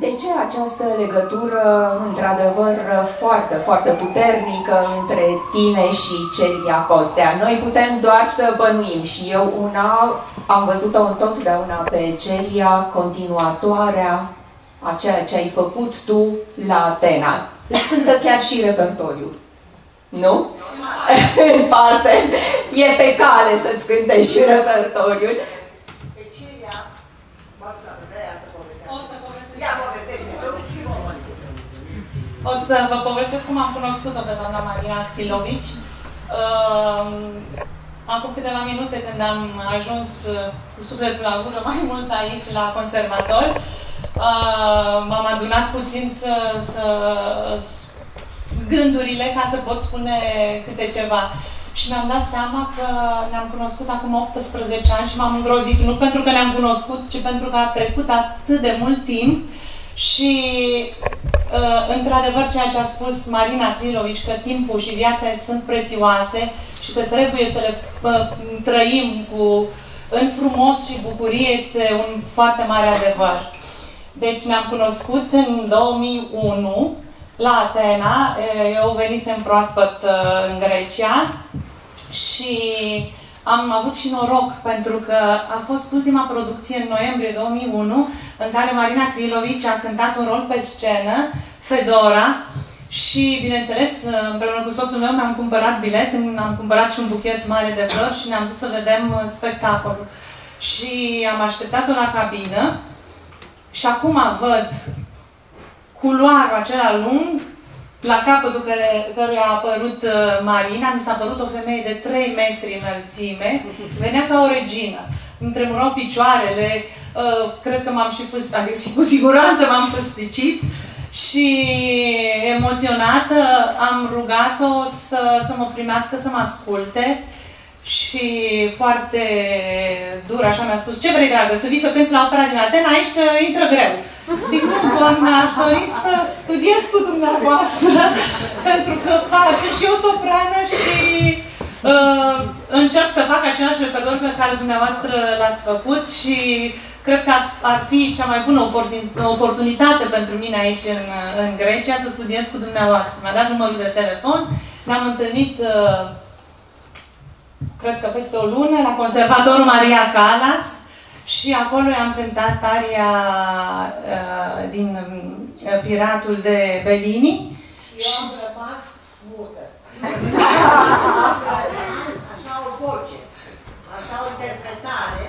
De ce această legătură, într-adevăr, foarte, foarte puternică între tine și Celia Costea? Noi putem doar să bănuim și eu am văzut-o întotdeauna pe Celia, continuatoarea a ceea ce ai făcut tu la Atena. Îți cântă chiar și repertoriul. Nu? În parte. E pe cale să-ți cânte și repertoriul. O să vă povestesc cum am cunoscut-o pe doamna Marina Crilovici. Acum câteva minute, când am ajuns cu sufletul la gură mai mult aici la conservator, m-am adunat puțin gândurile ca să pot spune câte ceva. Și mi-am dat seama că ne-am cunoscut acum 18 ani și m-am îngrozit. Nu pentru că ne-am cunoscut, ci pentru că a trecut atât de mult timp. Și, într-adevăr, ceea ce a spus Marina Crilovici, că timpul și viața sunt prețioase și că trebuie să le trăim în frumos și bucurie, este un foarte mare adevăr. Deci ne-am cunoscut în 2001 la Atena. Eu venisem proaspăt în Grecia și am avut și noroc, pentru că a fost ultima producție în noiembrie 2001, în care Marina Crilovici a cântat un rol pe scenă, Fedora, și, bineînțeles, împreună cu soțul meu mi-am cumpărat bilet, am cumpărat și un buchet mare de flori și ne-am dus să vedem spectacolul. Și am așteptat-o la cabină și acum văd culoarul acela lung, la capătul căruia a apărut Marina. Mi s-a părut o femeie de 3 metri înălțime, venea ca o regină. Îmi tremurau picioarele, cred că m-am și fustat, cu siguranță m-am fusticit și emoționată am rugat-o să mă primească, să mă asculte. Și foarte dur, așa mi-a spus: ce vrei, dragă, să vii să cânti la opera din Atena, aici să intră greu. Zic: nu, doamne, aș dori să studiez cu dumneavoastră, pentru că sunt și eu soprană și încerc să fac același repertoriu pe care dumneavoastră l-ați făcut și cred că ar fi cea mai bună oportunitate pentru mine aici în Grecia să studiez cu dumneavoastră. Mi-a dat numărul de telefon, ne-am întâlnit cred că peste o lună, la Conservatorul Maria Callas, și acolo am cântat aria din Piratul de Bellini. Și eu am rămas mută. Așa o voce, așa o interpretare.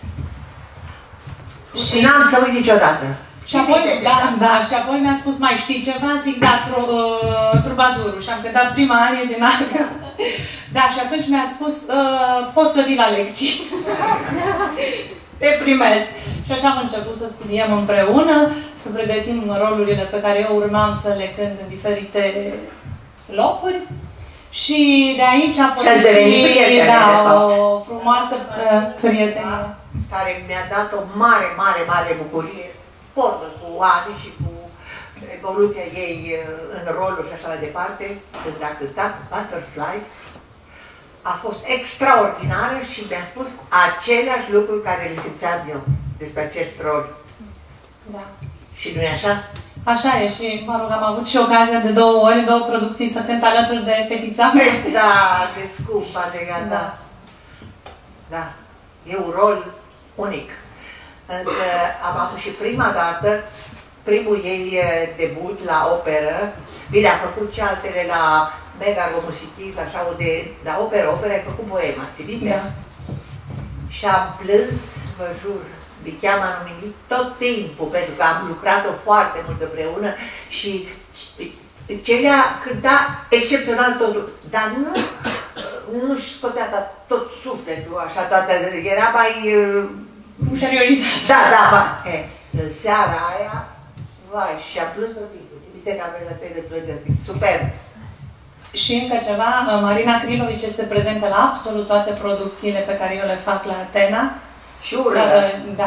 Și n-am să uit niciodată. Și apoi, și apoi mi-a spus: mai știi ceva? Zic: da, Trubadurul. Și am cântat prima arie din aria. Da, și atunci mi-a spus: poți să vii la lecții. Te primesc. Și așa am început să studiem împreună, să pregătim rolurile pe care eu urmam să le cânt în diferite locuri. Și de aici a și ați devenit prietene, da, de fapt. o frumoasă prietenă. Care mi-a dat o mare, mare, mare bucurie, pornă cu ani și cu evoluția ei în roluri și așa mai departe. Când a cântat Butterfly, a fost extraordinară și mi-a spus aceleași lucruri care le simțeam eu despre acest rol. Da. Și nu-i așa? Așa e și, mă rog, am avut și ocazia de 2 ori, 2 producții să cânt alături de fetița mea. Da, de scumpa legat, da. Da. E un rol unic. Însă am avut și prima dată, primul ei debut la operă. Bine, a făcut și altele la Mega Romusichis, așa, de la opera ai făcut Boema, ți minte? Da. Și am plâns, vă jur, Bicheam a numit tot timpul, pentru că am lucrat-o foarte mult împreună și Celia cânta excepțional totul, dar nu-și scotea tot sufletul, așa, toată, era mai... interiorizat. Da, da, în seara aia, vai, și am plâns tot timpul. Uite că am la tele plângând, super! Și încă ceva, Marina Crilovici este prezentă la absolut toate producțiile pe care eu le fac la Atena. Și urlă. Da.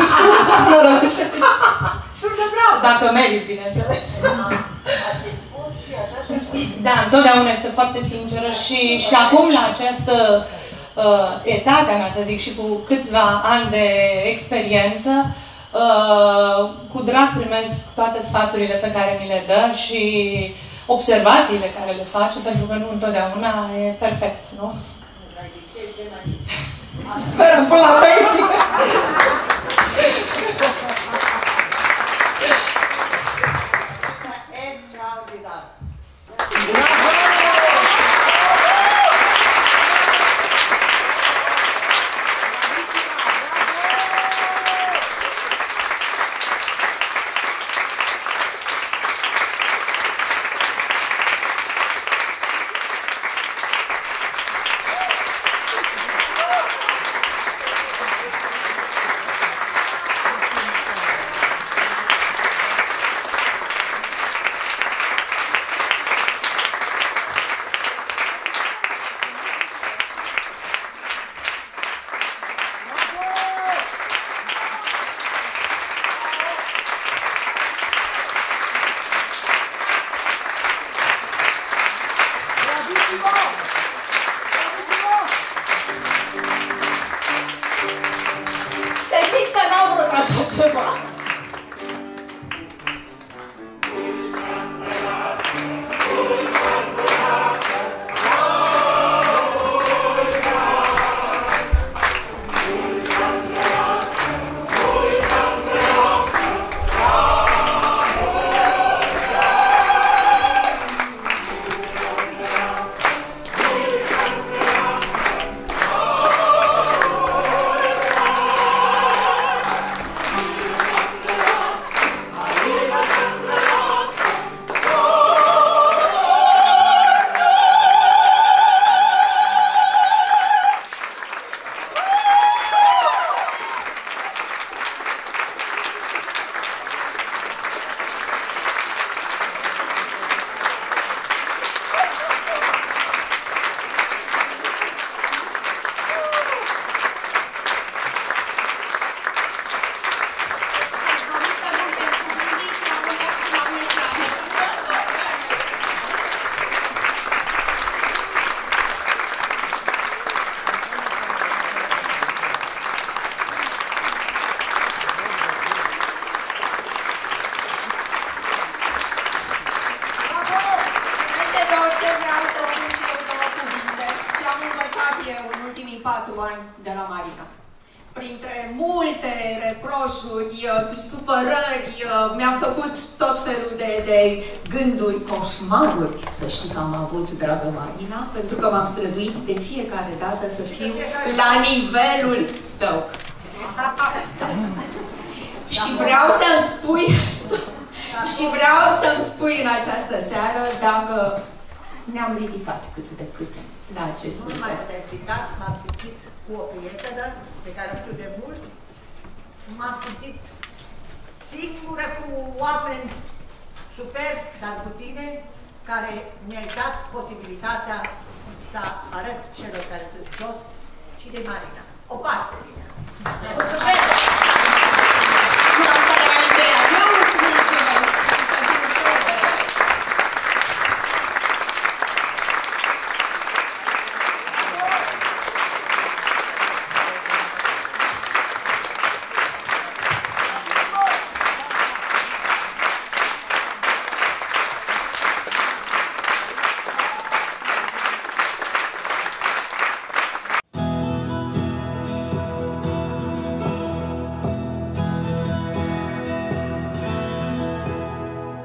Și urlă bravo. Dacă merit, bineînțeles. Da, întotdeauna este foarte sinceră și acum la această etapă, să zic, și cu câțiva ani de experiență, Cu drag primesc toate sfaturile pe care mi le dă și observațiile care le face, pentru că nu întotdeauna e perfect, nu? Sperăm până la pensie! Extraordinar! Să știți că n-au vrut așa ceva. În ultimii 4 ani de la Marina. Printre multe reproșuri, supărări, mi-am făcut tot felul de gânduri, coșmaruri. Să știi că am avut, dragă Marina, pentru că m-am străduit de fiecare dată să fiu la nivelul tău. Și vreau să-mi spui, în această seară dacă ne-am ridicat cât de cât la acest nivel. Nu m-am ridicat, m-am simțit cu o prietenă pe care o știu de mult. M-am simțit singură cu oameni superbi, dar cu tine, care mi-ai dat posibilitatea să arăt celor care sunt jos și de Marina. O parte din ea. Mulțumesc!